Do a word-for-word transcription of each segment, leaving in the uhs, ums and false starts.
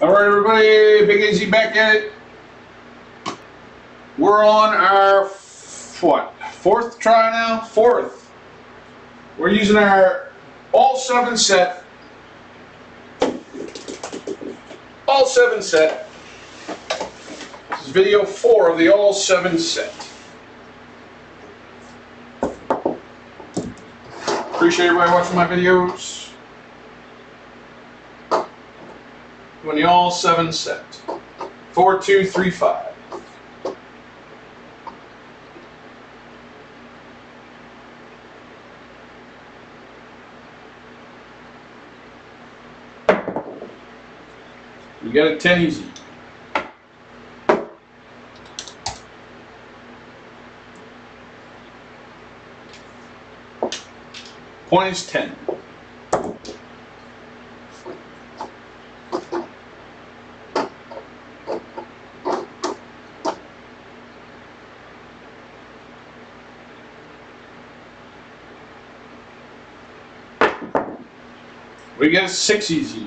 All right, everybody, Big A Z back at it. We're on our, what, fourth try now? Fourth. We're using our all seven set. All seven set. This is video four of the all seven set. Appreciate everybody watching my videos. Doing the all seven set. Four, two, three, five. You got a ten easy. Point is ten. We get a six easy.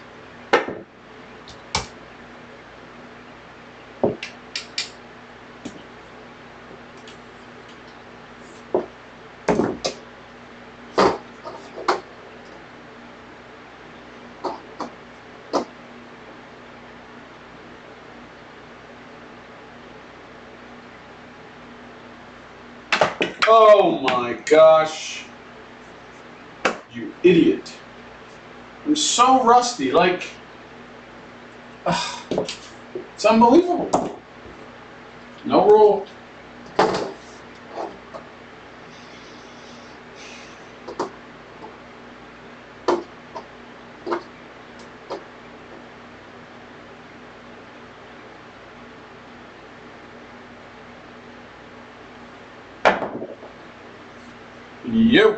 Oh my gosh. You idiot. I'm so rusty, like, uh, it's unbelievable. No roll. Yo.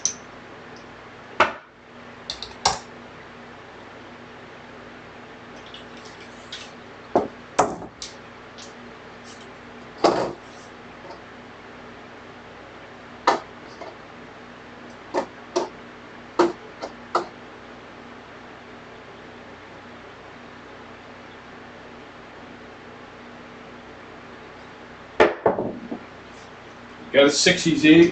Got a six easy.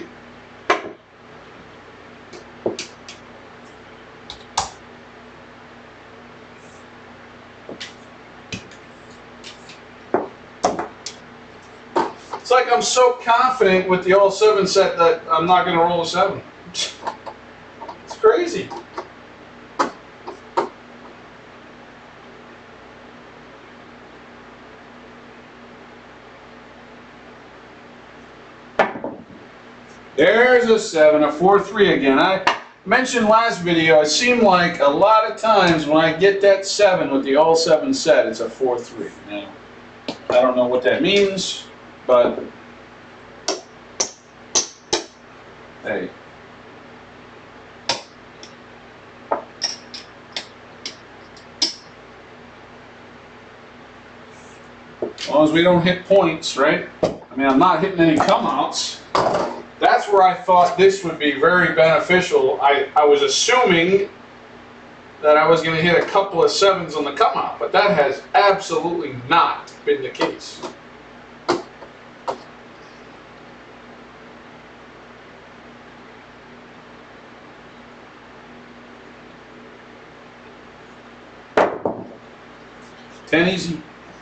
It's like I'm so confident with the all seven set that I'm not going to roll a seven. It's crazy. There's a seven, a four three again. I mentioned last video, it seemed like a lot of times when I get that seven with the all seven set, it's a four three. Now, I don't know what that means, but hey. As long as we don't hit points, right? I mean, I'm not hitting any come-outs. That's where I thought this would be very beneficial. I, I was assuming that I was going to hit a couple of sevens on the come-out, but that has absolutely not been the case. ten easy.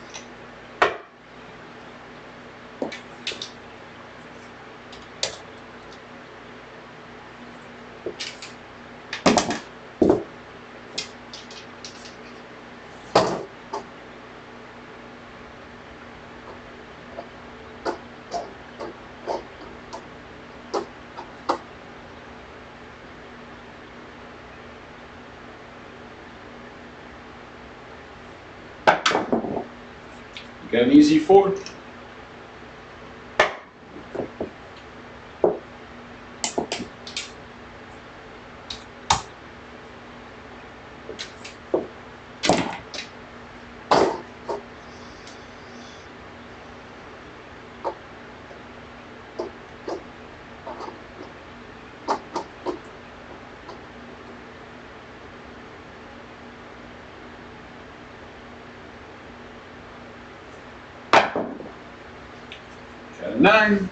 Got an easy four. Got a nine.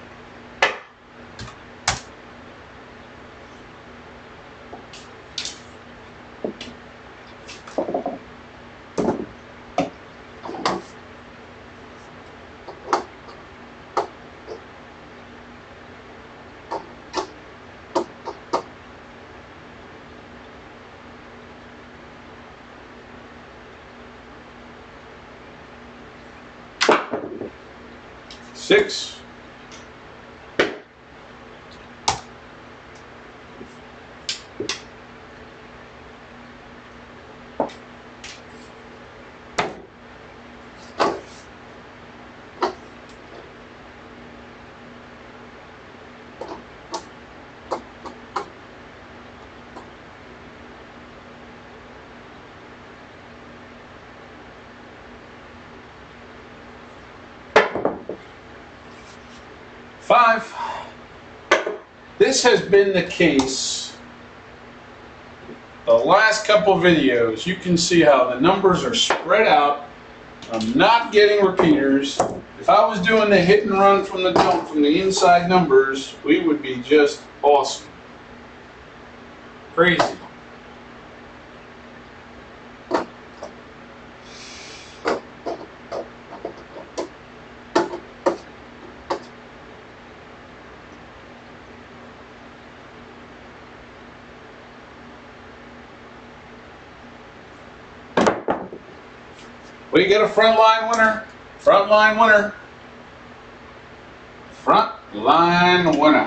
Six. Five. This has been the case the last couple videos. You can see how the numbers are spread out. I'm not getting repeaters. If I was doing the hit and run from the jump from the inside numbers, we would be just awesome. Crazy. We get a frontline winner. Frontline winner. Frontline winner.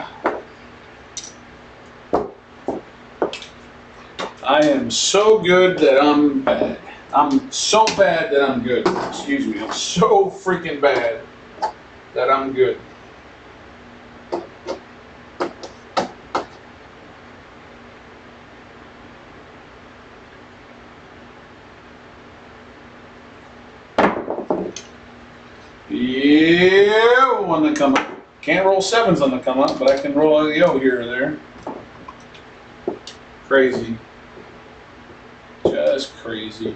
I am so good that I'm bad. I'm so bad that I'm good. Excuse me. I'm so freaking bad that I'm good. Yeah, one that come up. Can't roll sevens on the come up, but I can roll a yo here or there. Crazy. Just crazy.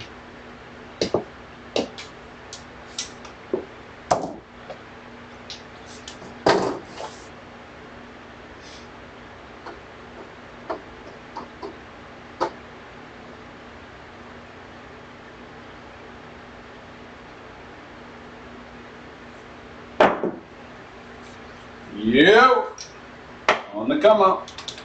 Yep, on the come up.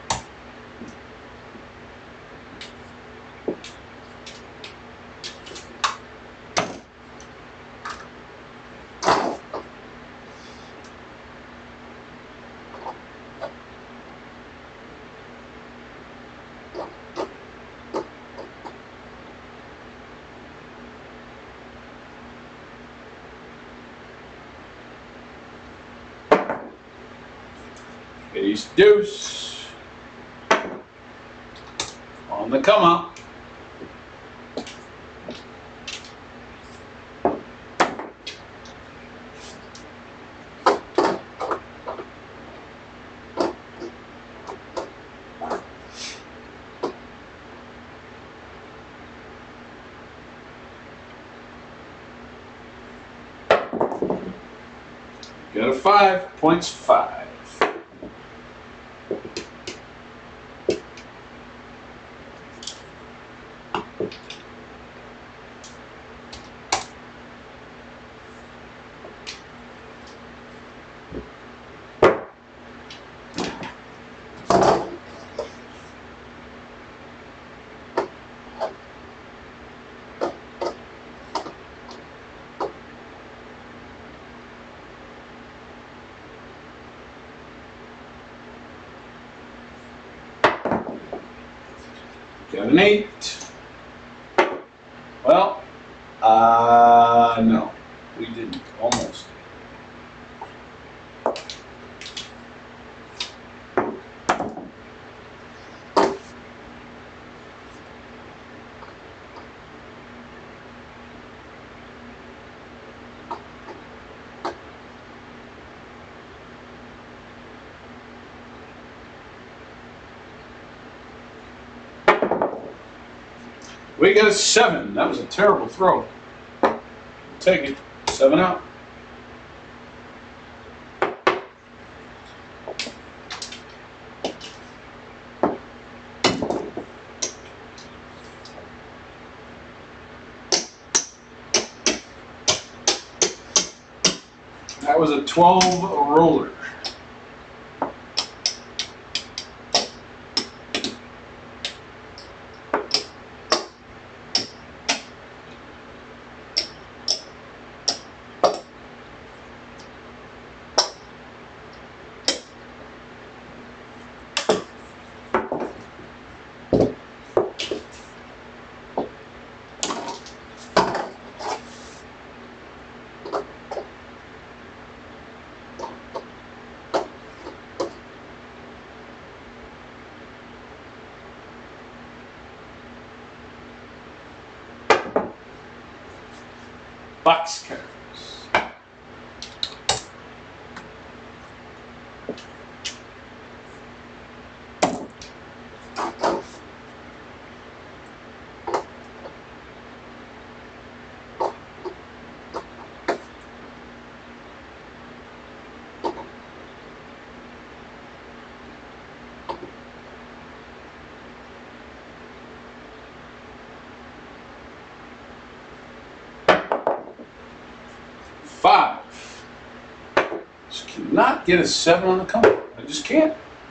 Ace deuce on the come up. Got a five, points five. Got an eight. Well, uh, no, we didn't. Almost. We got a seven. That was a terrible throw. Take it. Seven out. That was a twelve roller. Box cutters. Five. Just cannot get a seven on the come up. I just can't.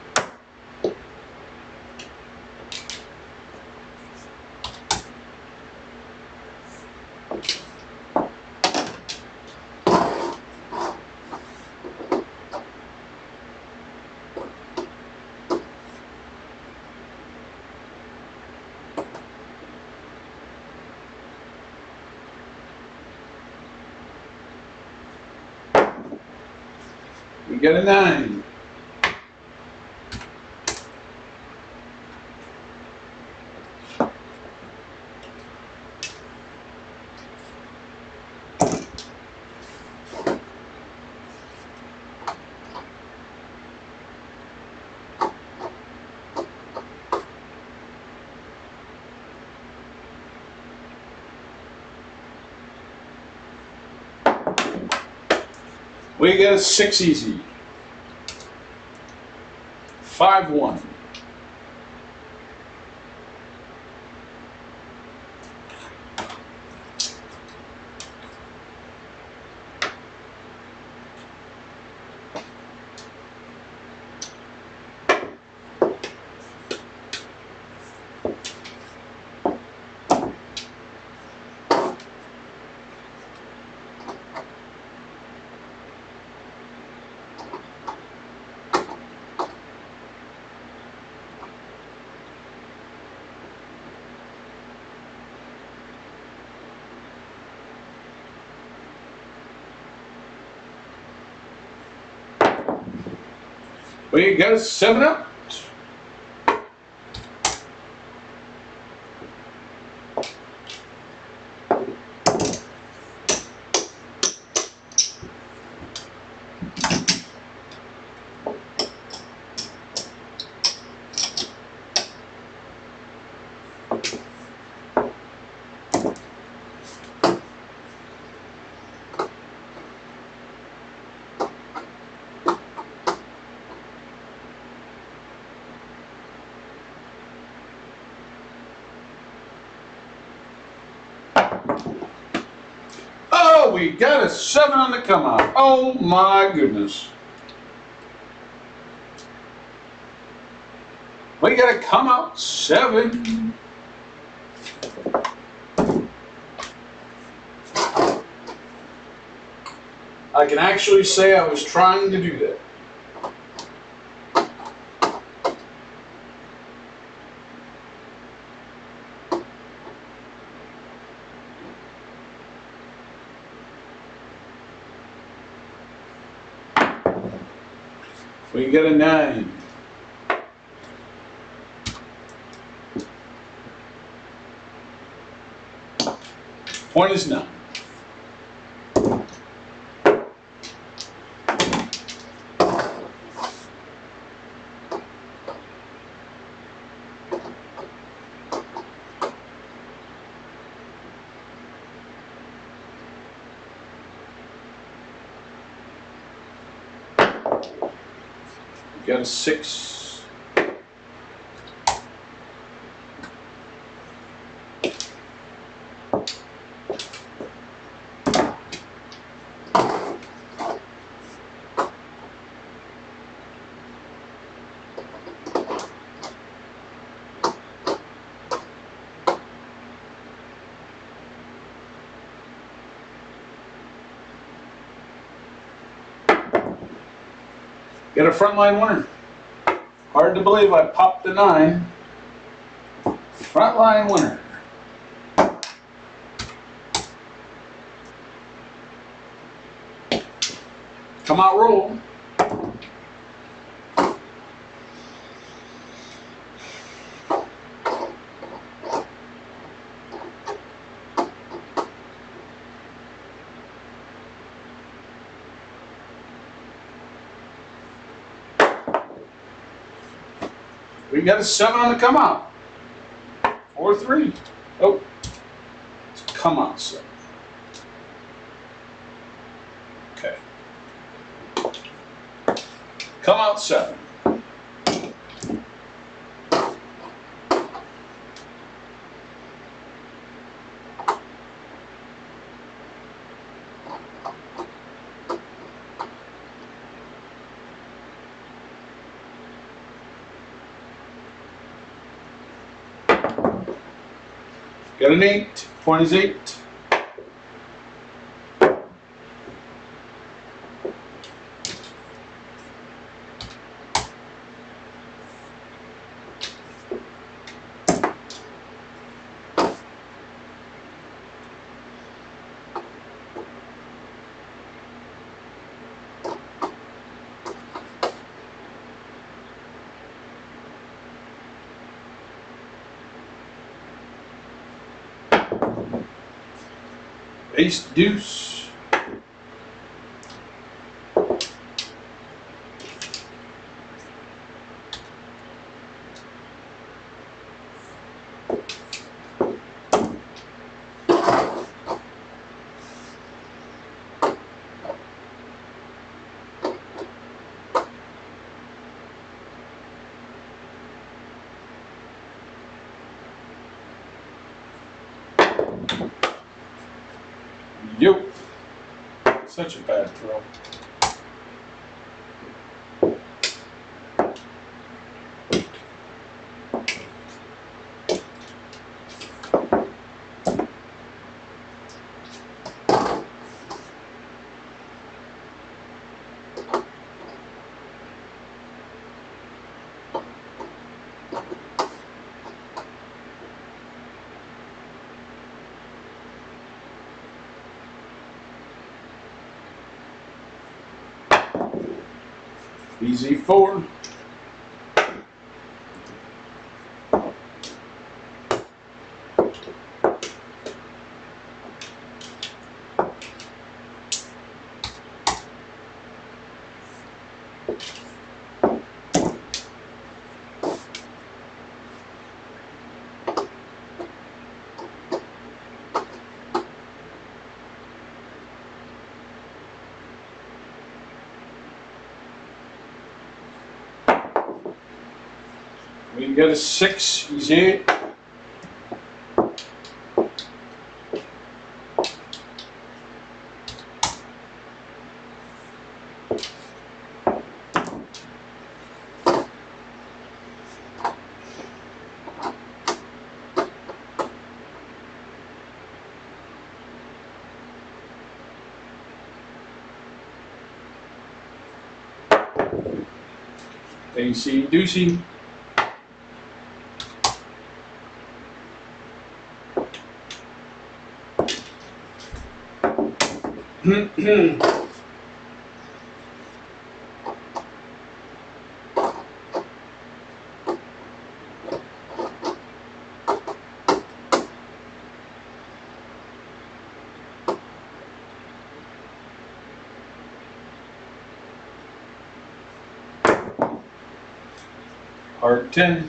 We get a nine. We get a six easy. Five one. We got a seven up. Oh, we got a seven on the come out. Oh my goodness. We got to come out seven. I can actually say I was trying to do that. We get a nine. Point is nine. Got a six. Get a frontline winner. Hard to believe I popped the nine. Frontline winner. Come out roll. We got a seven on the come out. Four three. Oh, it's come out seven. Okay. Come out seven. Got an eight. Point is eight. Ace deuce. Yo. Such a bad throw. B Z four. We got a six, he's eight. A C deucey. Heart ten.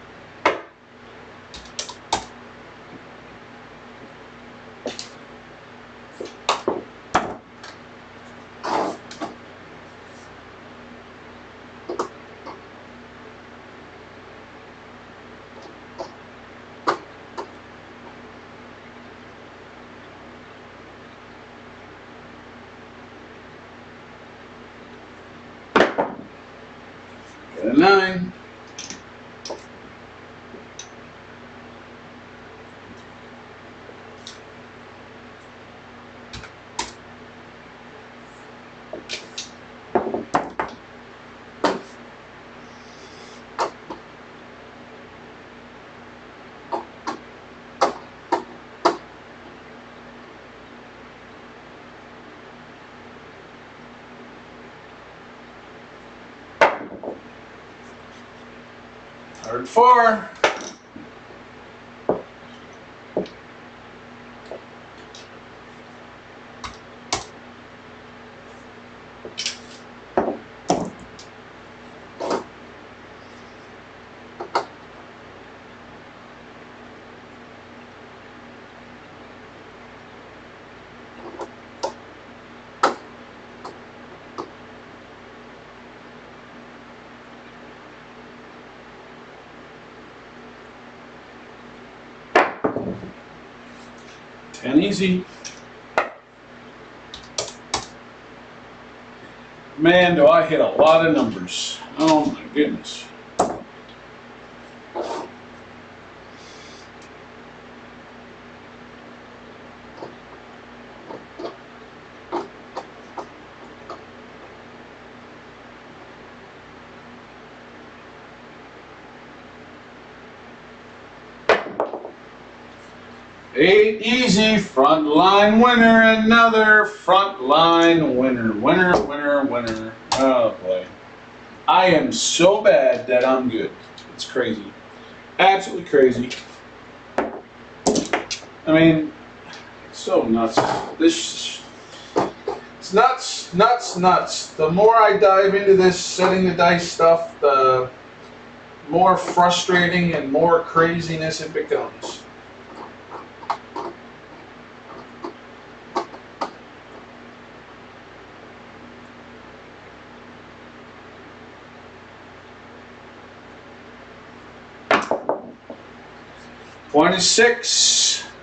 Got a nine. Card four. ten easy. Man, do I hit a lot of numbers. Oh my goodness. Eight easy, front line winner, another front line winner, winner, winner, winner. Oh boy. I am so bad that I'm good. It's crazy. Absolutely crazy. I mean, so nuts. This, it's nuts, nuts, nuts. The more I dive into this setting the dice stuff, the more frustrating and more craziness it becomes. twenty-six.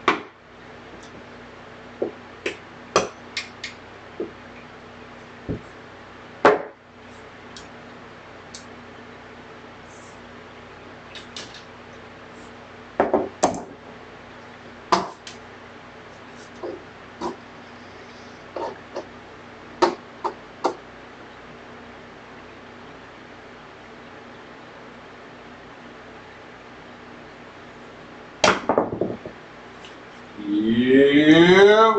Yeah.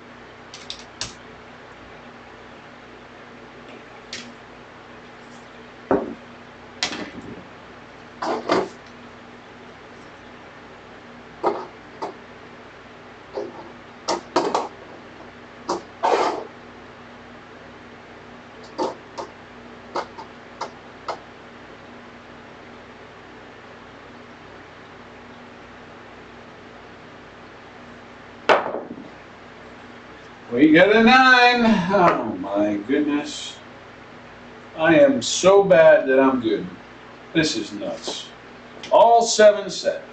We got a nine. Oh my goodness. I am so bad that I'm good. This is nuts. All seven set.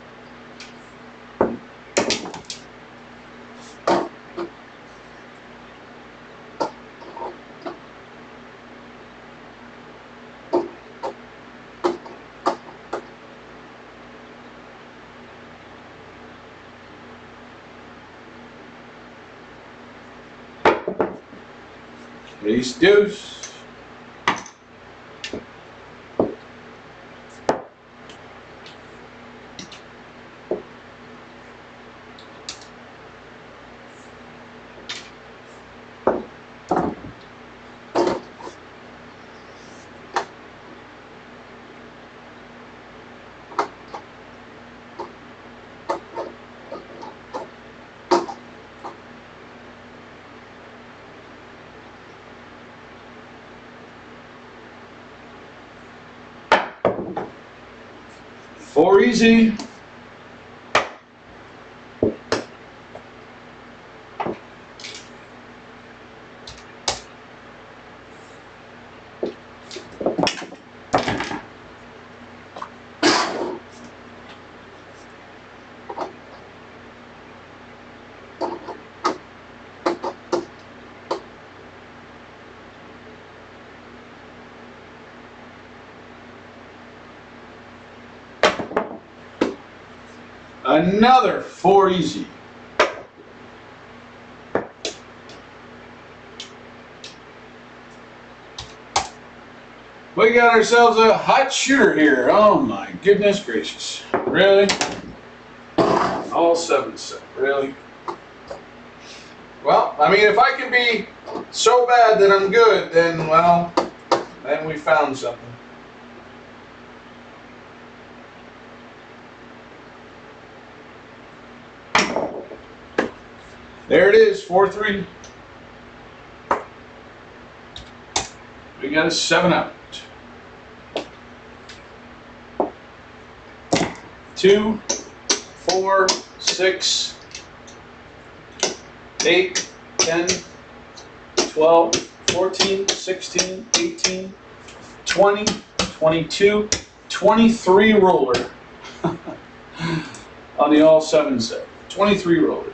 Ace deuce. Four easy. Another four easy. We got ourselves a hot shooter here. Oh my goodness gracious. Really? All seven set. Really? Well, I mean, if I can be so bad that I'm good, then, well, then we found something. There it is, four three. We got a seven out. Two, four, six, eight, ten, twelve, fourteen, sixteen, eighteen, twenty, twenty-two, twenty-three roller on the all seven set. twenty-three roller.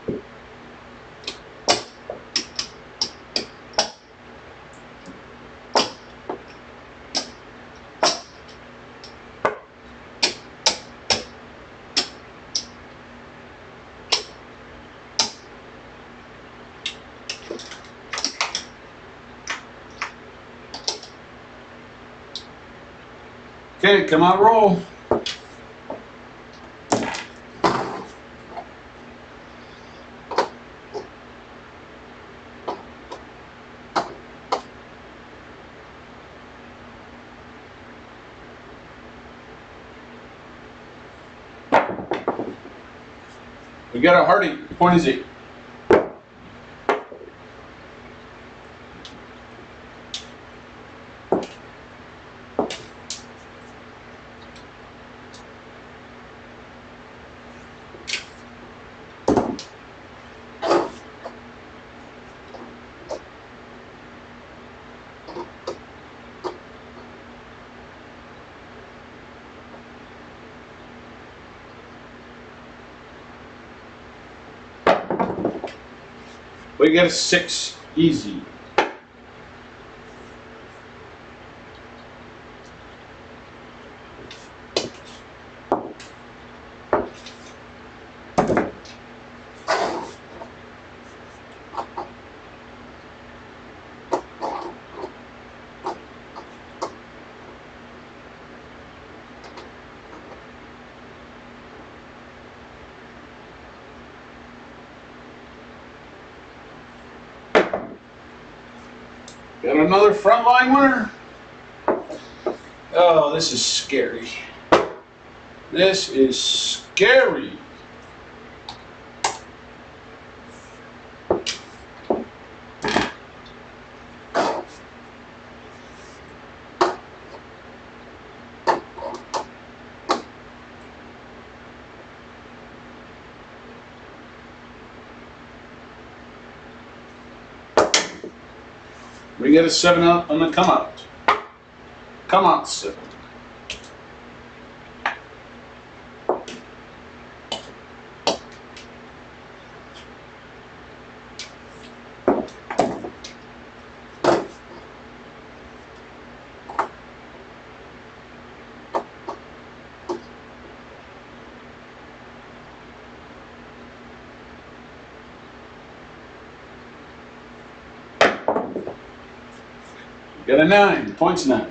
Okay, come on, roll. We got a Hardy. Point is eight. We got a six, easy. Got another frontline winner. Oh, this is scary. This is scary. We get a seven out on the come out. Come out seven. Got a nine, points nine.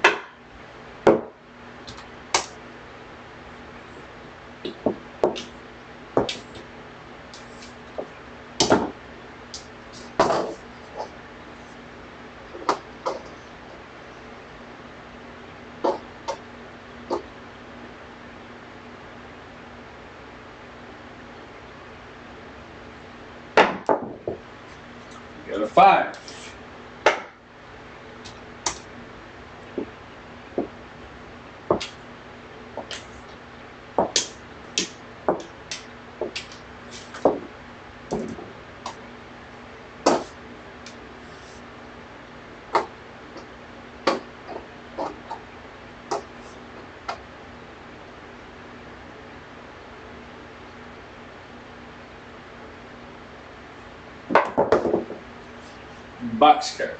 Got a five. Box cards.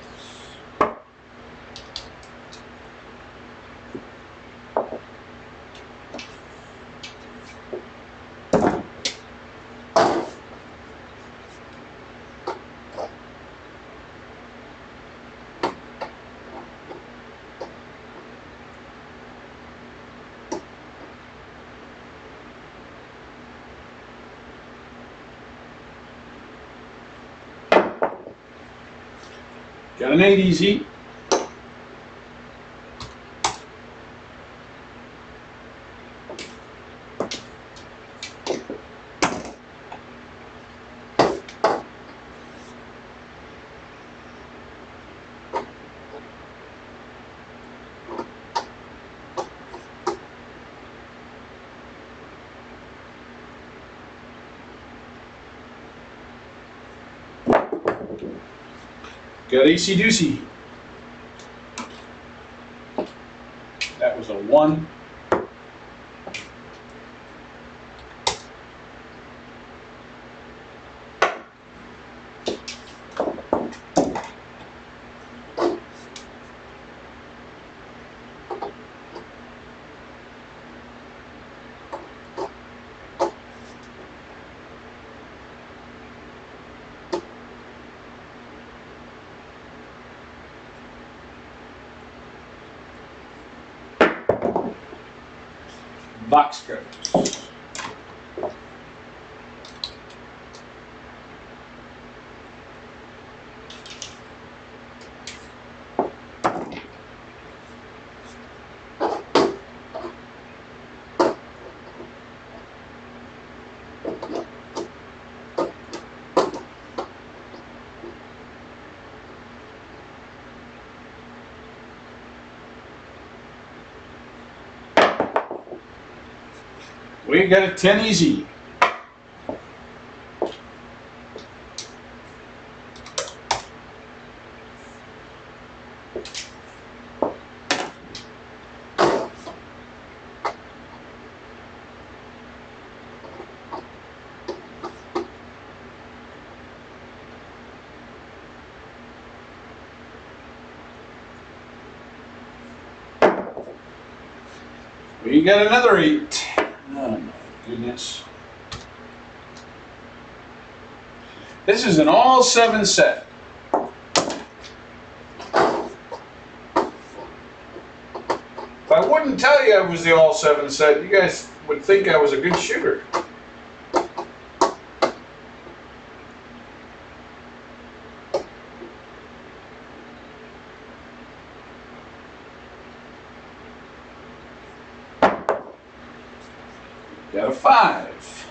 Got an eight easy. Got Acey Deucey. That was a one. Box cutters. We got a ten easy. We got another eight. Oh my goodness. This is an all seven set. If I wouldn't tell you I was the all seven set, you guys would think I was a good shooter. Got a five.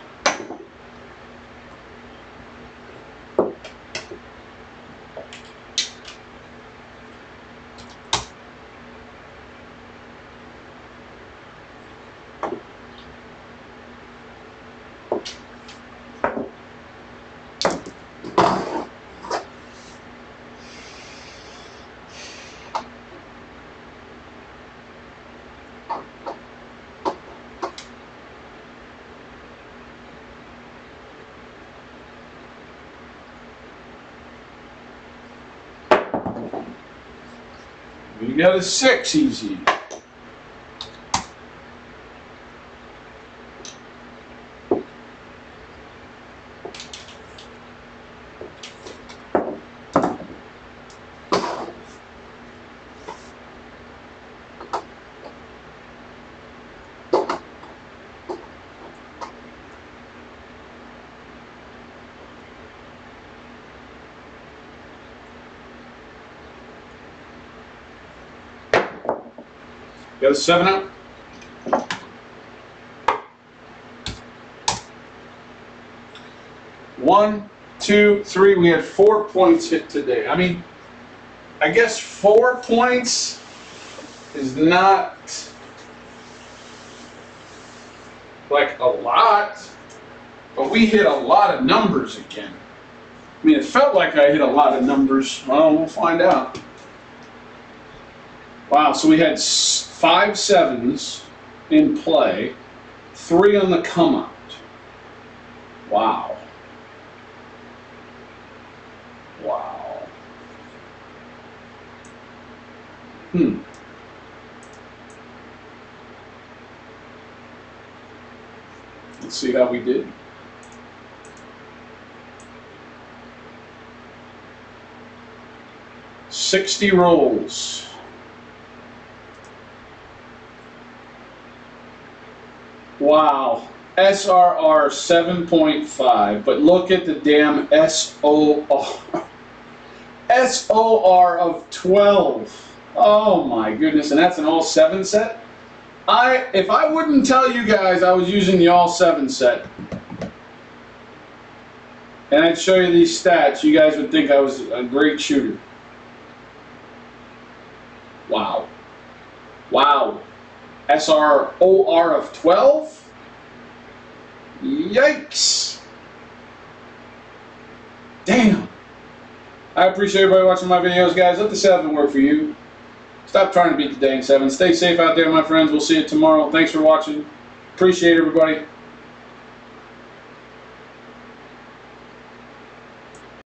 We got a six easy. Got a seven out. One, two, three. We had four points hit today. I mean, I guess four points is not like a lot, but we hit a lot of numbers again. I mean, it felt like I hit a lot of numbers. Well, we'll find out. Wow, so we had five sevens in play, three on the come out. Wow. Wow. Hmm. Let's see how we did. sixty rolls. Wow, S R R seven point five, but look at the damn S O R. S O R of twelve. Oh my goodness, and that's an all seven set? I, if I wouldn't tell you guys I was using the all seven set, and I'd show you these stats, you guys would think I was a great shooter. Wow. Wow. S R O R of twelve? Yikes. Damn. I appreciate everybody watching my videos, guys. Let the seven work for you. Stop trying to beat the dang seven. Stay safe out there, my friends. We'll see you tomorrow. Thanks for watching. Appreciate everybody.